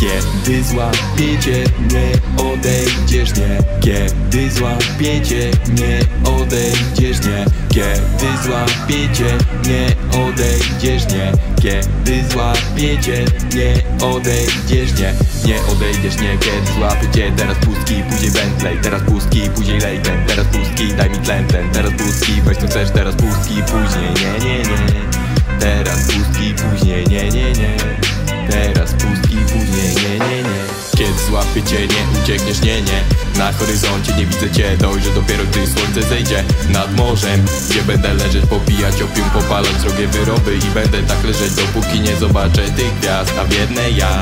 Kiedy złapie cię, nie odejdziesz, nie. Kiedy złapie cię, nie odejdziesz, nie. Kiedy złapie cię, nie odejdziesz, nie. Kiedy złapie cię, nie odejdziesz, nie. Nie odejdziesz, nie. Kiedy złapie cię, teraz pustki, później Bentley. Teraz pustki, później Leighton. Teraz pustki, daj mi tlen ten. Teraz pustki, weź co chcesz, teraz pustki, później nie, nie, nie. Teraz pustki, później nie, nie, nie. Teraz pustki, później nie, nie, nie. Kiedy złapię cię, nie uciekniesz, nie, nie. Na horyzoncie nie widzę cię, dojrzę dopiero gdy słońce zejdzie nad morzem, gdzie będę leżeć, popijać opium, popalać drogie wyroby i będę tak leżeć, dopóki nie zobaczę tych gwiazd. A w jednej ja.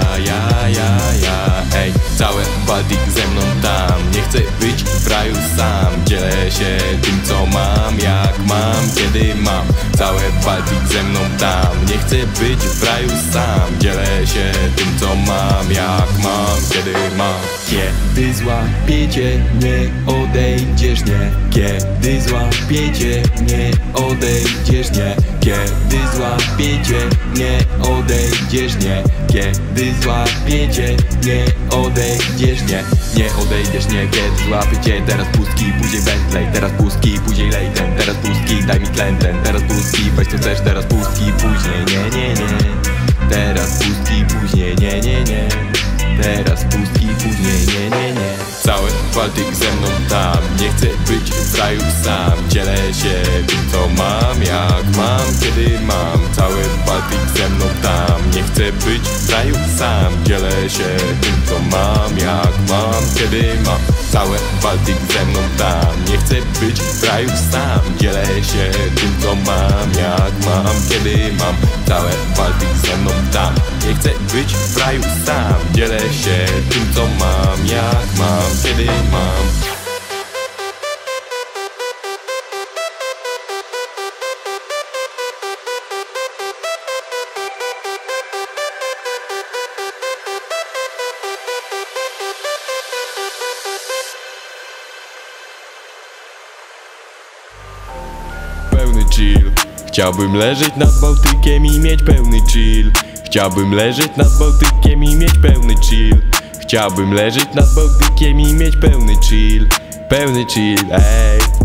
Ej, całe Baltic ze mną tam. Nie chcę być w raju sam. Dzielę się tym co mam, jak mam, kiedy mam. Całe Baltic ze mną tam. Nie chcę być w raju sam. Dzielę się tym co mam, jak mam, kiedy mam. Kiedy złapię cię, nie odejdziesz, nie. Kiedy złapię cię, nie odejdziesz, nie. Kiedy złapię cię, nie odejdziesz, nie. Kiedy złapię cię, nie odejdziesz, nie. Nie odejdziesz, nie. Kiedy złapię cię, teraz pustki, później Bentley. Teraz pustki, później Leighton. Teraz pustki, daj mi tlen ten. Teraz pustki, weź co chcesz, teraz pustki, później nie, nie, nie. Teraz pustki, później nie, nie, nie. Teraz pustki, później nie, nie, nie. Cały Baltic ze mną tam. Nie chcę być w raju sam. Dzielę się tym co mam, jak mam, kiedy mam. Cały Baltic ze mną tam. Nie chcę być w raju sam. Dzielę się tym co mam, jak mam, kiedy mam. Cały Baltic ze mną tam. Nie chcę być w raju sam. Dzielę się tym co mam, jak mam, kiedy mam. Cały Baltic ze mną tam. Nie chcę być w raju sam. Dzielę się tym co mam, jak mam, kiedy mam. Pełny chill. Chciałbym leżeć nad Bałtykiem i mieć pełny chill. Chciałbym leżeć nad Bałtykiem i mieć pełny chill. Chciałbym leżeć nad Bałtykiem i mieć pełny chill. Pełny chill, ej.